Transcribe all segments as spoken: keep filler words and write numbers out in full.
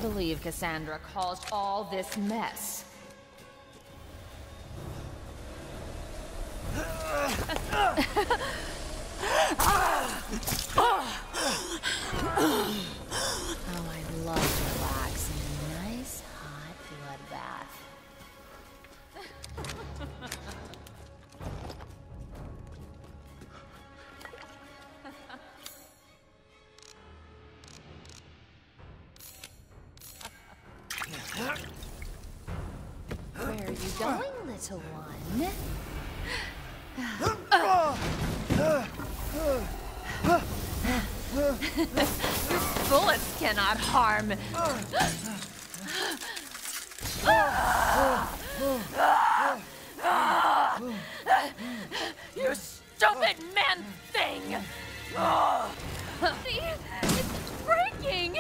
believe Cassandra caused all this mess. Oh, I'd love to relax in a nice hot bloodbath. Where are you going, little one? Bullets cannot harm. You stupid man thing! See? It's breaking!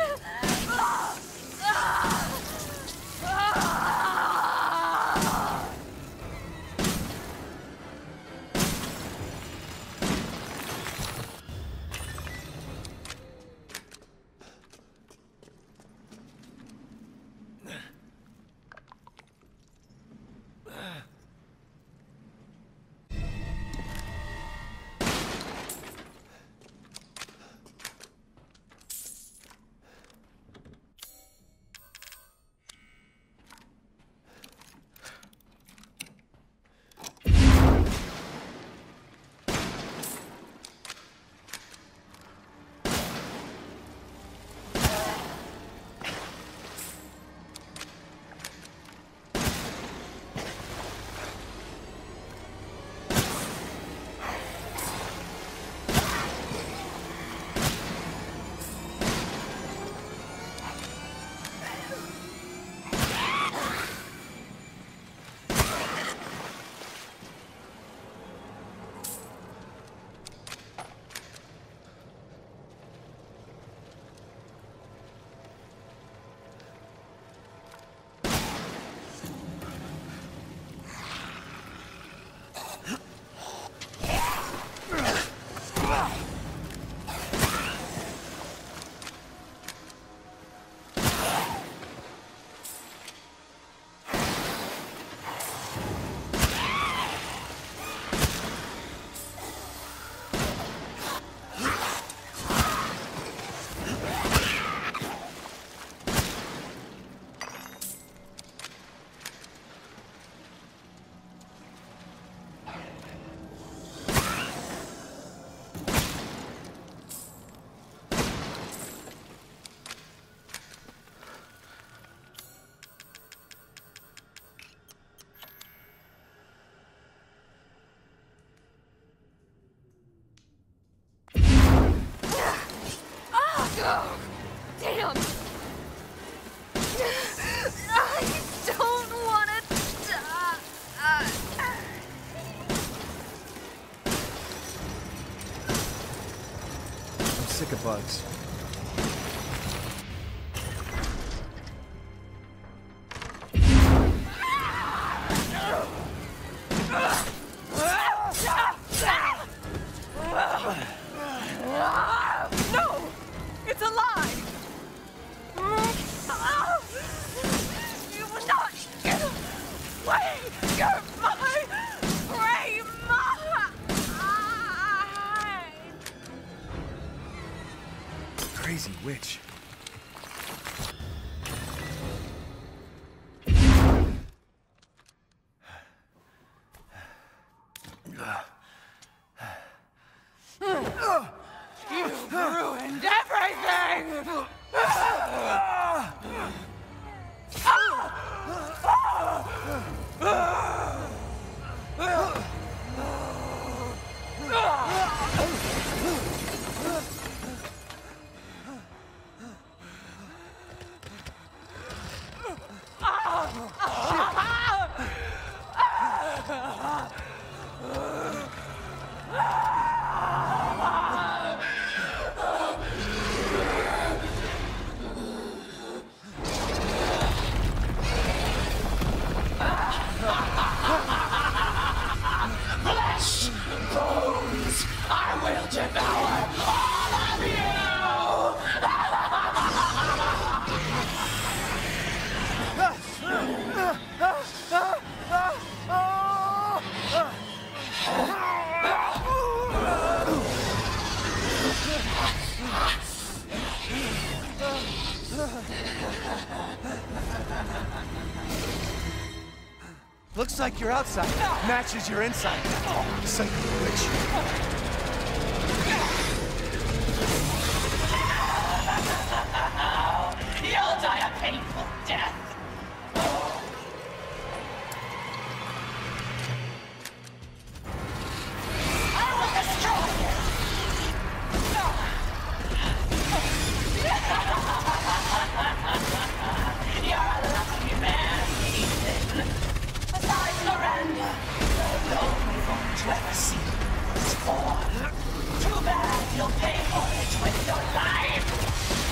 Oh, damn! I don't want to die. I'm sick of bugs. Crazy witch. You've ruined everything! Looks like your outside matches your inside. Son of a witch. You'll die a painful death. I will destroy you. You're a lucky man, Ethan. Besides Miranda, the only one to ever see was born. Too bad you'll pay for it with your life.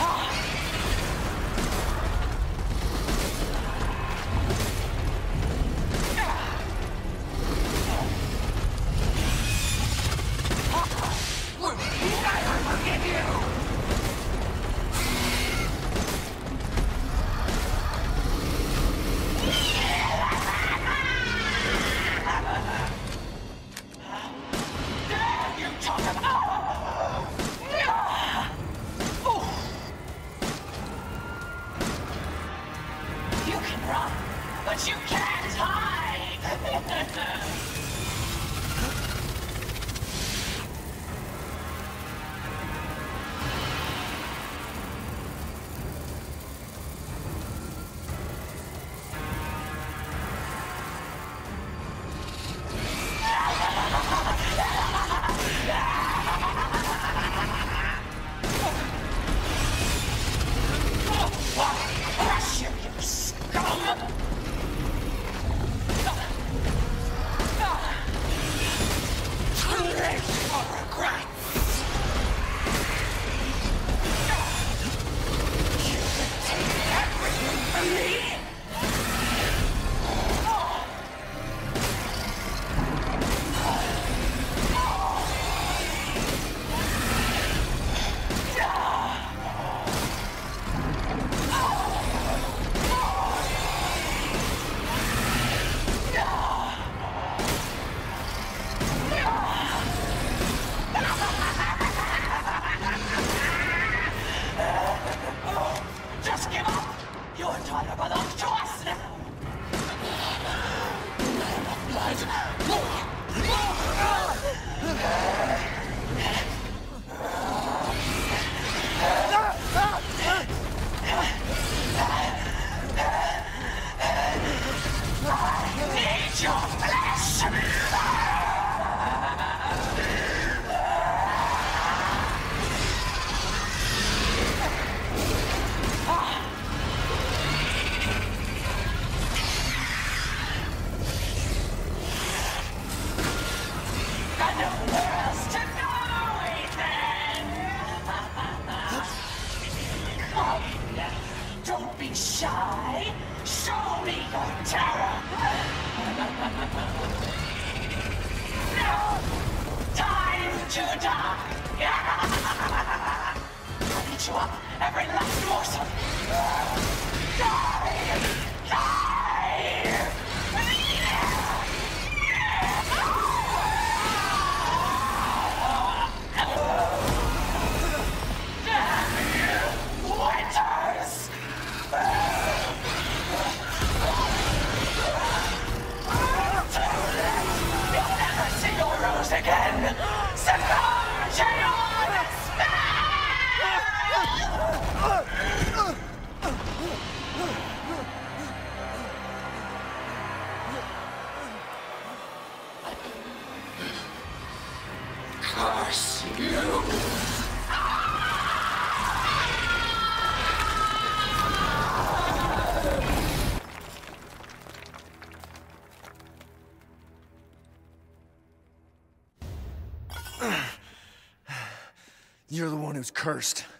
I forgive you! Dare you talk about... You can run, but you can't hide! Crush you, you scum! Too late for regret! You can take everything from me! Just give up! Your daughter belongs to us now! I need your flesh! Got nowhere else to go, Ethan! Come, don't be shy. Show me your terror. No! Time to die! I'll eat you up, every last morsel! Die! Die! Winters! You'll never see your rose again! Succumb to your despair! Curse you! You're the one who's cursed.